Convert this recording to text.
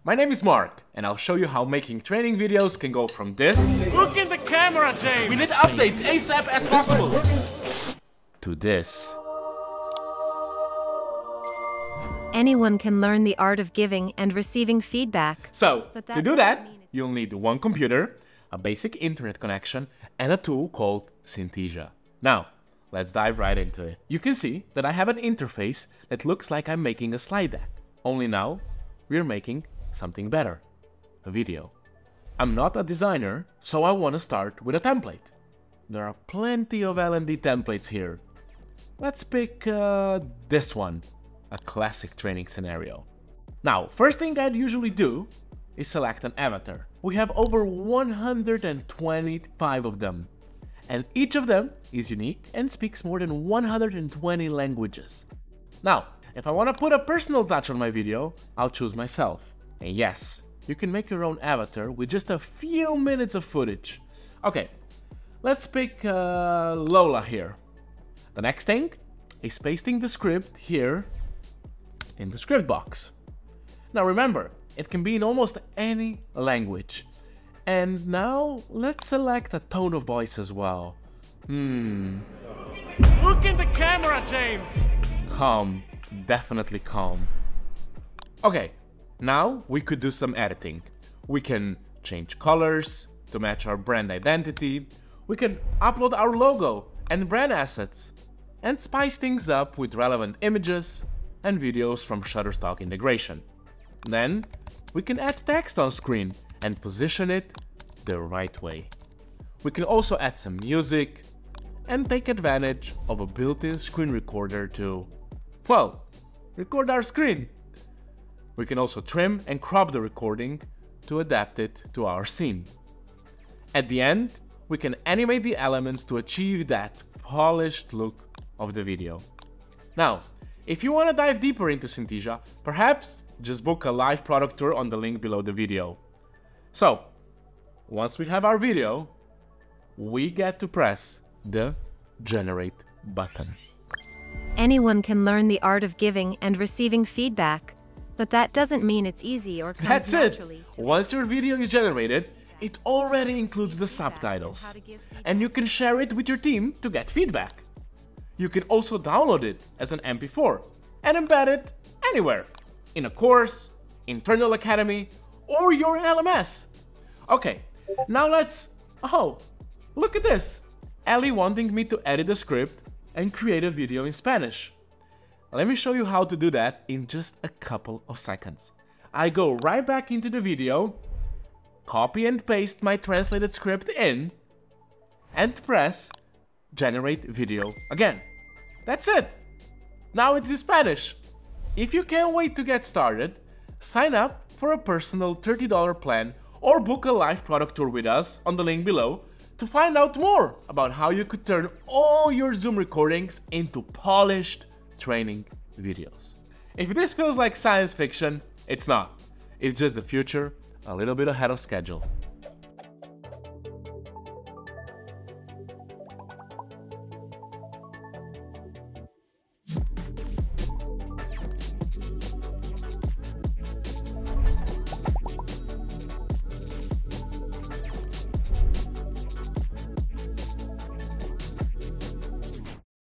My name is Mark, and I'll show you how making training videos can go from this... Look in the camera, James! We need updates ASAP as possible! To this... Anyone can learn the art of giving and receiving feedback. So, to do that, you'll need one computer, a basic internet connection, and a tool called Synthesia. Now, let's dive right into it. You can see that I have an interface that looks like I'm making a slide deck. Only now, we're making something better. A video. I'm not a designer, so I want to start with a template. There are plenty of L&D templates here. Let's pick this one. A classic training scenario. Now, first thing I'd usually do is select an avatar. We have over 125 of them, and each of them is unique and speaks more than 120 languages. Now, if I want to put a personal touch on my video, I'll choose myself. And yes, you can make your own avatar with just a few minutes of footage. Okay, let's pick Lola here. The next thing is pasting the script here in the script box. Now remember, it can be in almost any language. And now let's select a tone of voice as well. Look in the camera, James! Calm, definitely calm. Okay, now we could do some editing. We can change colors to match our brand identity. We can upload our logo and brand assets and spice things up with relevant images and videos from Shutterstock integration. Then, we can add text on screen and position it the right way. We can also add some music and take advantage of a built-in screen recorder to, well, record our screen. We can also trim and crop the recording to adapt it to our scene. At the end, we can animate the elements to achieve that polished look of the video. Now, if you want to dive deeper into Synthesia, perhaps just book a live product tour on the link below the video. So, once we have our video, we get to press the generate button. Anyone can learn the art of giving and receiving feedback, but that doesn't mean it's easy or comes That's naturally. it! Once your video is generated, it already includes the subtitles, and you can share it with your team to get feedback. You can also download it as an MP4 and embed it anywhere, in a course, internal academy, or your LMS. Okay, now let's... Oh, look at this! Ellie wanting me to edit the script and create a video in Spanish. Let me show you how to do that in just a couple of seconds. I go right back into the video, copy and paste my translated script in, and press generate video again. That's it! Now it's in Spanish. If you can't wait to get started, sign up for a personal $30 plan or book a live product tour with us on the link below to find out more about how you could turn all your Zoom recordings into polished training videos. If this feels like science fiction, it's not. It's just the future, a little bit ahead of schedule.